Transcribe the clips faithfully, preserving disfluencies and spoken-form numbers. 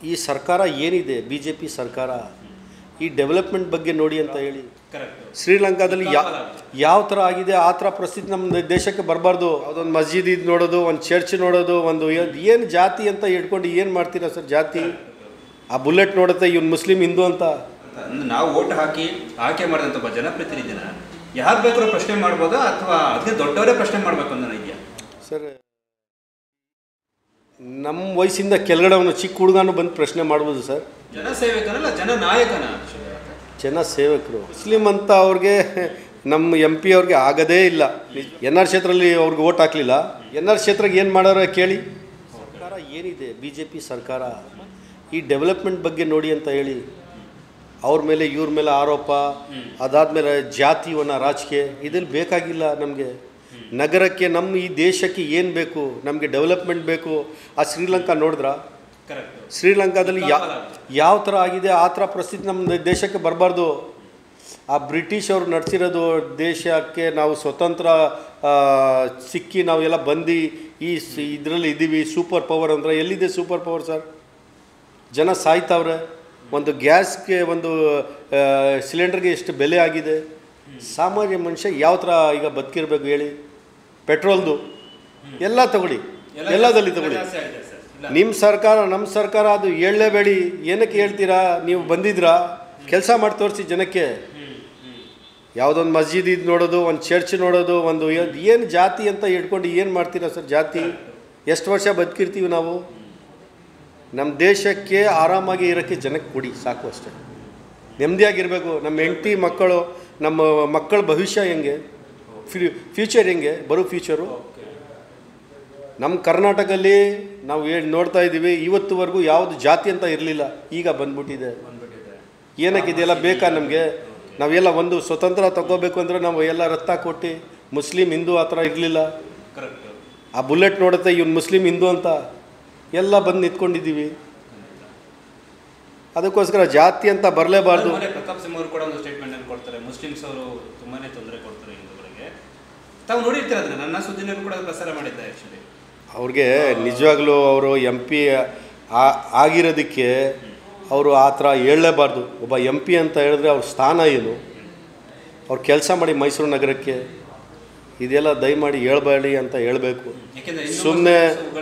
ಈ ಸರ್ಕಾರ ಏನಿದೆ ಬಿ ಜೆ ಪಿ ಸರ್ಕಾರ ಈ ಡೆವಲಪ್ಮೆಂಟ್ ಬಗ್ಗೆ ನೋಡಿ ಅಂತ ಹೇಳಿ ಶ್ರೀಲಂಕಾದಲ್ಲಿ ಯಾ ಯಾವ ಥರ ಆಗಿದೆ ಆ ಥರ ಪರಿಸ್ಥಿತಿ ನಮ್ಮ ದೇಶಕ್ಕೆ ಬರಬಾರ್ದು. ಅದೊಂದು ಮಸ್ಜಿದ್ ಇದು ನೋಡೋದು, ಒಂದು ಚರ್ಚ್ ನೋಡೋದು, ಒಂದು ಏನು ಜಾತಿ ಅಂತ ಇಟ್ಕೊಂಡು ಏನು ಮಾಡ್ತೀರಾ ಸರ್? ಜಾತಿ ಆ ಬುಲೆಟ್ ನೋಡುತ್ತೆ ಇವ್ನು ಮುಸ್ಲಿಂ ಹಿಂದೂ ಅಂತ. ನಾವು ಓಟ್ ಹಾಕಿ ಆಯ್ಕೆ ಮಾಡಿದಂಥ ಒಬ್ಬ ಜನಪ್ರತಿನಿಧಿನ ಯಾರು ಬೇಕಾದ್ರೂ ಪ್ರಶ್ನೆ ಮಾಡ್ಬೋದಾ ಅಥವಾ ಅದಕ್ಕೆ ದೊಡ್ಡವರೇ ಪ್ರಶ್ನೆ ಮಾಡಬೇಕು ಅನ್ನೋ ಇದೆಯಾ ಸರ್? ನಮ್ಮ ವಯಸ್ಸಿಂದ ಕೆಳಗಡೆ ಅವನು ಚಿಕ್ಕ ಹುಡುಗನೂ ಬಂದು ಪ್ರಶ್ನೆ ಮಾಡ್ಬೋದು ಸರ್. ಜನಸೇವಕನಲ್ಲ ಜನನಾಯಕನ ಜನ ಸೇವಕರು ಮುಸ್ಲಿಂ ಅಂತ ಅವ್ರಿಗೆ ನಮ್ಮ ಎಂ ಪಿ ಅವ್ರಿಗೆ ಆಗೋದೇ ಇಲ್ಲ. ಎನ್ ಆರ್ ಕ್ಷೇತ್ರದಲ್ಲಿ ಅವ್ರಿಗೆ ಓಟ್ ಹಾಕಲಿಲ್ಲ. ಎನ್ ಆರ್ ಕ್ಷೇತ್ರಕ್ಕೆ ಏನು ಮಾಡೋರ ಕೇಳಿ. ಸರ್ಕಾರ ಏನಿದೆ ಬಿ ಜೆ ಪಿ ಸರ್ಕಾರ ಈ ಡೆವಲಪ್ಮೆಂಟ್ ಬಗ್ಗೆ ನೋಡಿ ಅಂತ ಹೇಳಿ ಅವ್ರ ಮೇಲೆ ಇವ್ರ ಮೇಲೆ ಆರೋಪ, ಅದಾದಮೇಲೆ ಜಾತಿವನ್ನ ರಾಜಕೀಯ ಇದಲ್ಲಿ ಬೇಕಾಗಿಲ್ಲ ನಮಗೆ. ನಗರಕ್ಕೆ ನಮ್ಮ ಈ ದೇಶಕ್ಕೆ ಏನು ಬೇಕು, ನಮಗೆ ಡೆವಲಪ್ಮೆಂಟ್ ಬೇಕು. ಆ ಶ್ರೀಲಂಕಾ ನೋಡಿದ್ರ? ಶ್ರೀಲಂಕಾದಲ್ಲಿ ಯಾ ಯಾವ ಥರ ಆಗಿದೆ ಆ ಥರ ಪರಿಸ್ಥಿತಿ ನಮ್ಮ ದೇಶಕ್ಕೆ ಬರಬಾರ್ದು. ಆ ಬ್ರಿಟಿಷ್ ಅವರು ನಡೆಸಿರೋದು ದೇಶಕ್ಕೆ ನಾವು ಸ್ವತಂತ್ರ ಸಿಕ್ಕಿ ನಾವೆಲ್ಲ ಬಂದು ಈ ಇದರಲ್ಲಿ ಇದ್ದೀವಿ. ಸೂಪರ್ ಪವರ್ ಅಂದರೆ ಎಲ್ಲಿದೆ ಸೂಪರ್ ಪವರ್ ಸರ್? ಜನ ಸಾಯ್ತಾವ್ರೆ. ಒಂದು ಗ್ಯಾಸ್ಗೆ ಒಂದು ಸಿಲಿಂಡರ್ಗೆ ಎಷ್ಟು ಬೆಲೆ ಆಗಿದೆ. ಸಾಮಾನ್ಯ ಮನುಷ್ಯ ಯಾವ ಥರ ಈಗ ಬದುಕಿರ್ಬೇಕು ಹೇಳಿ? ಪೆಟ್ರೋಲ್ದು ಎಲ್ಲ ತಗೊಳ್ಳಿ, ಎಲ್ಲದಲ್ಲಿ ತಗೊಳ್ಳಿ. ನಿಮ್ಮ ಸರ್ಕಾರ ನಮ್ಮ ಸರ್ಕಾರ ಅದು ಹೇಳಲೇಬೇಡಿ. ಏನಕ್ಕೆ ಹೇಳ್ತೀರಾ? ನೀವು ಬಂದಿದ್ರಾ? ಕೆಲಸ ಮಾಡಿ ತೋರಿಸಿ ಜನಕ್ಕೆ. ಯಾವುದೊಂದು ಮಸ್ಜಿದ್ ಇದು ನೋಡೋದು, ಒಂದು ಚರ್ಚ್ ನೋಡೋದು, ಒಂದು ಏನು ಜಾತಿ ಅಂತ ಇಟ್ಕೊಂಡು ಏನು ಮಾಡ್ತೀರಾ ಸರ್? ಜಾತಿ ಎಷ್ಟು ವರ್ಷ ಬದುಕಿರ್ತೀವಿ ನಾವು? ನಮ್ಮ ದೇಶಕ್ಕೆ ಆರಾಮಾಗಿ ಇರೋಕ್ಕೆ ಜನಕ್ಕೆ ಕೊಡಿ ಸಾಕು ಅಷ್ಟೇ. ನೆಮ್ಮದಿಯಾಗಿರಬೇಕು. ನಮ್ಮ ಹೆಂಡತಿ ಮಕ್ಕಳು, ನಮ್ಮ ಮಕ್ಕಳ ಭವಿಷ್ಯ ಹೆಂಗೆ, ಫ್ಯೂಚರ್ ಹೆಂಗೆ, ಬರೋ ಫ್ಯೂಚರು. ನಮ್ಮ ಕರ್ನಾಟಕದಲ್ಲಿ ನಾವು ಹೇಳಿ ನೋಡ್ತಾ ಇದ್ದೀವಿ, ಇವತ್ತುವರೆಗೂ ಯಾವುದು ಜಾತಿ ಅಂತ ಇರಲಿಲ್ಲ, ಈಗ ಬಂದ್ಬಿಟ್ಟಿದೆ. ಏನಕ್ಕೆ ಇದೆಲ್ಲ ಬೇಕಾ ನಮಗೆ? ನಾವೆಲ್ಲ ಒಂದು ಸ್ವತಂತ್ರ ತಗೋಬೇಕು ಅಂದರೆ ನಾವು ಎಲ್ಲ ರಕ್ತ ಕೊಟ್ಟು ಮುಸ್ಲಿಂ ಹಿಂದೂ ಆ ಥರ ಇರಲಿಲ್ಲ. ಆ ಬುಲೆಟ್ ನೋಡುತ್ತೆ ಇವ್ನು ಮುಸ್ಲಿಂ ಹಿಂದೂ ಅಂತ ಎಲ್ಲ ಬಂದು ನಿಂತ್ಕೊಂಡಿದ್ದೀವಿ. ಅದಕ್ಕೋಸ್ಕರ ಜಾತಿ ಅಂತ ಬರಲೇಬಾರ್ದು. ಪ್ರತಾಪ್ ಸಿಂಹ ಅವರು ಕೂಡ ಒಂದು ಸ್ಟೇಟ್ಮೆಂಟ್ ಅನ್ನು ಕೊಡ್ತಾರೆ, ಮುಸ್ಲಿಮ್ಸ್ ಅವರು ತುಂಬಾನೇ ತೊಂದರೆ ಕೊಡ್ತಾರೆ ಹಿಂದೂಗಳಿಗೆ. ತಾವು ನೋಡಿರ್ತೀರ ಅದನ್ನ, ನನ್ನ ಸುದ್ದಿನಲ್ಲೂ ಕೂಡ ಪ್ರಸಾರ ಮಾಡಿದ್ದೆ. ಆ್ಯಕ್ಚುಲಿ ಅವ್ರಿಗೆ ನಿಜವಾಗ್ಲೂ ಅವರು ಎಂ ಪಿ ಆಗಿರೋದಕ್ಕೆ ಅವರು ಆ ಥರ ಹೇಳಲೇಬಾರ್ದು. ಒಬ್ಬ ಎಂ ಪಿ ಅಂತ ಹೇಳಿದ್ರೆ ಅವ್ರ ಸ್ಥಾನ ಏನು, ಅವ್ರು ಕೆಲಸ ಮಾಡಿ ಮೈಸೂರು ನಗರಕ್ಕೆ ಇದೆಲ್ಲ ದಯಮಾಡಿ ಹೇಳ್ಬೇಡಿ ಅಂತ ಹೇಳಬೇಕು. ಸುಮ್ಮನೆ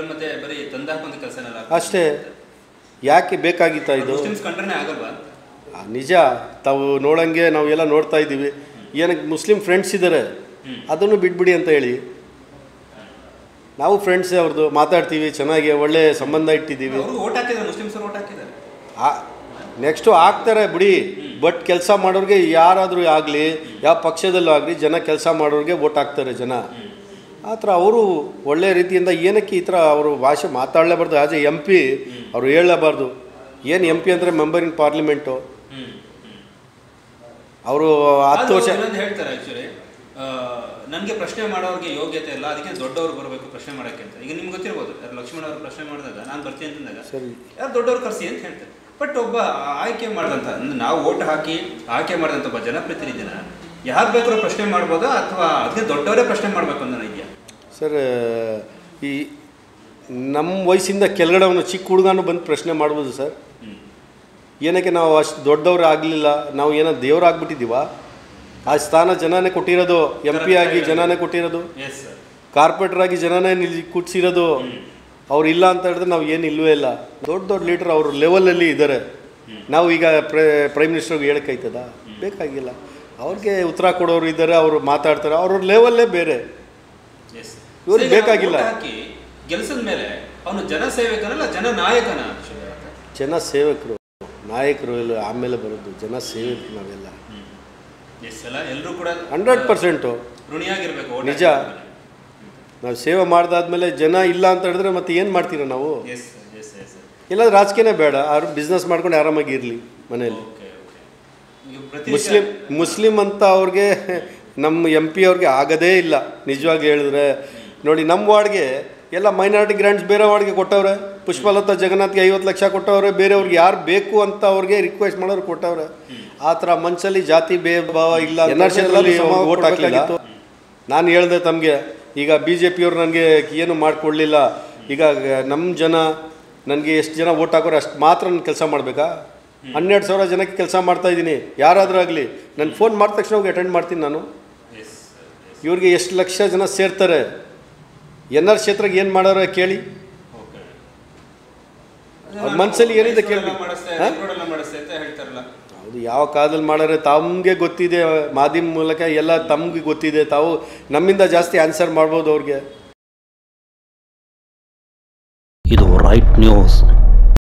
ಅಷ್ಟೇ. ಯಾಕೆ ಬೇಕಾಗಿತ್ತಾ ಇದು? ನಿಜ ತಾವು ನೋಡಂಗೆ ನಾವೆಲ್ಲ ನೋಡ್ತಾ ಇದ್ದೀವಿ. ಏನಕ್ಕೆ ಮುಸ್ಲಿಂ ಫ್ರೆಂಡ್ಸ್ ಇದ್ದಾರೆ, ಅದನ್ನು ಬಿಟ್ಬಿಡಿ ಅಂತ ಹೇಳಿ. ನಾವು ಫ್ರೆಂಡ್ಸ್ ಅವ್ರದ್ದು ಮಾತಾಡ್ತೀವಿ, ಚೆನ್ನಾಗಿ ಒಳ್ಳೆ ಸಂಬಂಧ ಇಟ್ಟಿದ್ದೀವಿ. ನೆಕ್ಸ್ಟು ಆಗ್ತಾರೆ ಬಿಡಿ. ಬಟ್ ಕೆಲಸ ಮಾಡೋರಿಗೆ ಯಾರಾದರೂ ಆಗಲಿ, ಯಾವ ಪಕ್ಷದಲ್ಲೂ ಆಗಲಿ, ಜನ ಕೆಲಸ ಮಾಡೋರಿಗೆ ವೋಟ್ ಹಾಕ್ತಾರೆ ಜನ. ಆ ಥರ ಅವರು ಒಳ್ಳೆಯ ರೀತಿಯಿಂದ ಏನಕ್ಕೆ ಈ ಥರ ಅವರು ಭಾಷೆ ಮಾತಾಡಲೇಬಾರ್ದು. ಆ್ಯಸ್ ಎ ಎಂ ಪಿ ಅವರು ಹೇಳಲೇಬಾರ್ದು. ಏನು ಎಂ ಪಿ ಅಂದರೆ ಮೆಂಬರ್ ಇನ್ ಪಾರ್ಲಿಮೆಂಟು. ಅವರು ಹತ್ತು ವರ್ಷ ಹೇಳ್ತಾರೆ. ಆ್ಯಕ್ಚುಲಿ ನನಗೆ ಪ್ರಶ್ನೆ ಮಾಡೋರಿಗೆ ಯೋಗ್ಯತೆ ಇಲ್ಲ, ಅದಕ್ಕೆ ದೊಡ್ಡವರು ಬರಬೇಕು ಪ್ರಶ್ನೆ ಮಾಡೋಕ್ಕೆ ಅಂತ. ಈಗ ನಿಮ್ಗೆ ಗೊತ್ತಿರ್ಬೋದು, ಯಾರು ಲಕ್ಷ್ಮಣ್ ಅವರು ಪ್ರಶ್ನೆ ಮಾಡಿದಾಗ ನಾನು ಬರ್ತೀನಿ ಅಂತಂದಾಗ ಸರಿ ಯಾರು ದೊಡ್ಡವ್ರು ಕರೆಸಿ ಅಂತ ಹೇಳ್ತಾರೆ. ಬಟ್ ಒಬ್ಬ ಆಯ್ಕೆ ಮಾಡಿದಂಥ, ನಾವು ಓಟ್ ಹಾಕಿ ಆಯ್ಕೆ ಮಾಡಿದಂಥ ಒಬ್ಬ ಜನಪ್ರತಿನಿಧಿನ ಯಾರು ಬೇಕಾದ್ರೂ ಪ್ರಶ್ನೆ ಮಾಡ್ಬೋದಾ ಅಥವಾ ಅದಕ್ಕೆ ದೊಡ್ಡವರೇ ಪ್ರಶ್ನೆ ಮಾಡಬೇಕು ಅನ್ನೋ ಇದೆಯಾ ಸರ್? ಈ ನಮ್ಮ ವಯಸ್ಸಿಂದ ಕೆಳಗಡೆ ಅವನು ಚಿಕ್ಕ ಹುಡುಗನೂ ಬಂದು ಪ್ರಶ್ನೆ ಮಾಡ್ಬೋದು ಸರ್. ಏನಕ್ಕೆ ನಾವು ಅಷ್ಟು ದೊಡ್ಡವ್ರು ಆಗಲಿಲ್ಲ? ನಾವು ಏನೋ ದೇವ್ರು ಆಗ್ಬಿಟ್ಟಿದ್ದೀವ? ಆ ಸ್ಥಾನ ಜನನೇ ಕೊಟ್ಟಿರೋದು. ಎಂ ಪಿ ಆಗಿ ಜನನೇ ಕೊಟ್ಟಿರೋದು, ಕಾರ್ಪೊರೇಟರ್ ಆಗಿ ಜನನೇ ನಿಲ್ಲಿ ಕೂಡ್ಸಿರೋದು. ಅವ್ರು ಇಲ್ಲ ಅಂತ ಹೇಳಿದ್ರೆ ನಾವು ಏನು ಇಲ್ಲವೇ ಇಲ್ಲ. ದೊಡ್ಡ ದೊಡ್ಡ ಲೀಡರ್ ಅವ್ರ ಲೆವೆಲಲ್ಲಿ ಇದ್ದಾರೆ. ನಾವು ಈಗ ಪ್ರೈ ಪ್ರೈಮ್ ಮಿನಿಸ್ಟರ್ಗೆ ಹೇಳೋಕ್ಕಾಯ್ತದ? ಬೇಕಾಗಿಲ್ಲ. ಅವ್ರಿಗೆ ಉತ್ತರ ಕೊಡೋರು ಇದ್ದಾರೆ, ಅವರು ಮಾತಾಡ್ತಾರೆ, ಅವ್ರ ಲೆವೆಲ್ಲೇ ಬೇರೆ. ಇವ್ರಿಗೆ ಬೇಕಾಗಿಲ್ಲ. ಗೆಲ್ಸದ ಮೇಲೆ ಅವನು ಜನಸೇವಕನಲ್ಲ ಜನನಾಯಕನ? ಜನ ಸೇವಕರು, ನಾಯಕರು ಎಲ್ಲ ಆಮೇಲೆ ಬರೋದು. ಜನ ಸೇವಕರು ನಾವೆಲ್ಲ ಎಲ್ಲರೂ ಕೂಡ ಹಂಡ್ರೆಡ್ ಪರ್ಸೆಂಟು ಋಣಿಯಾಗಿರ್ಬೇಕು. ನಿಜ. ನಾವು ಸೇವೆ ಮಾಡಿದಾದ್ಮೇಲೆ ಜನ ಇಲ್ಲ ಅಂತ ಹೇಳಿದ್ರೆ ಮತ್ತೆ ಏನು ಮಾಡ್ತೀರ ನಾವು? ಇಲ್ಲ ರಾಜಕೀಯನೇ ಬೇಡ, ಅವ್ರು ಬಿಸ್ನೆಸ್ ಮಾಡ್ಕೊಂಡು ಆರಾಮಾಗಿ ಇರಲಿ ಮನೆಯಲ್ಲಿ. ಮುಸ್ಲಿಂ ಮುಸ್ಲಿಂ ಅಂತ ಅವ್ರಿಗೆ ನಮ್ಮ ಎಂ ಪಿ ಅವ್ರಿಗೆ ಆಗೋದೇ ಇಲ್ಲ. ನಿಜವಾಗಿ ಹೇಳಿದ್ರೆ ನೋಡಿ, ನಮ್ಮ ವಾರ್ಡ್ಗೆ ಎಲ್ಲ ಮೈನಾರಿಟಿ ಗ್ರ್ಯಾಂಟ್ಸ್ ಬೇರೆ ವಾರ್ಡ್ಗೆ ಕೊಟ್ಟವ್ರೆ. ಪುಷ್ಪಲತಾ ಜಗನ್ನಾಥ್ಗೆ ಐವತ್ತು ಲಕ್ಷ ಕೊಟ್ಟವ್ರೆ. ಬೇರೆಯವ್ರಿಗೆ ಯಾರು ಬೇಕು ಅಂತ ಅವ್ರಿಗೆ ರಿಕ್ವೆಸ್ಟ್ ಮಾಡೋರು ಕೊಟ್ಟವ್ರೆ. ಆ ಥರ ಮನಸ್ಸಲ್ಲಿ ಜಾತಿ ಭೇದ ಭಾವ ಇಲ್ಲ. ಎನ್ ಆರ್ ಕ್ಷೇತ್ರದಲ್ಲಿ ಓಟ್ ಹಾಕಲಾಗಿತ್ತು. ನಾನು ಹೇಳಿದೆ ತಮಗೆ, ಈಗ ಬಿ ಜೆ ಪಿಯವ್ರು ನನಗೆ ಏನು ಮಾಡಿಕೊಡ್ಲಿಲ್ಲ. ಈಗ ನಮ್ಮ ಜನ ನನಗೆ ಎಷ್ಟು ಜನ ಓಟ್ ಹಾಕೋರು ಅಷ್ಟು ಮಾತ್ರ ನಾನು ಕೆಲಸ ಮಾಡಬೇಕಾ? ಹನ್ನೆರಡು ಸಾವಿರ ಜನಕ್ಕೆ ಕೆಲಸ ಮಾಡ್ತಾಯಿದ್ದೀನಿ. ಯಾರಾದರೂ ಆಗಲಿ ನಾನು ಫೋನ್ ಮಾಡಿದ ತಕ್ಷಣ ಹೋಗಿ ಅಟೆಂಡ್ ಮಾಡ್ತೀನಿ ನಾನು. ಇವ್ರಿಗೆ ಎಷ್ಟು ಲಕ್ಷ ಜನ ಸೇರ್ತಾರೆ. ಎನ್ ಆರ್ ಕ್ಷೇತ್ರಕ್ಕೆ ಏನು ಮಾಡೋರ ಕೇಳಿ, ಅವ್ರ ಮನಸ್ಸಲ್ಲಿ ಏನಿದೆ ಕೇಳಿ. ಹೌದು, ಯಾವ ಕಾಲದಲ್ಲಿ ಮಾಡೋರೆ ತಮಗೆ ಗೊತ್ತಿದೆ, ಮಾಧ್ಯಮ ಮೂಲಕ ಎಲ್ಲ ತಮಗೆ ಗೊತ್ತಿದೆ. ತಾವು ನಮ್ಮಿಂದ ಜಾಸ್ತಿ ಆನ್ಸರ್ ಮಾಡ್ಬೋದು ಅವ್ರಿಗೆ. ಇದು ರೈಟ್ ನ್ಯೂಸ್.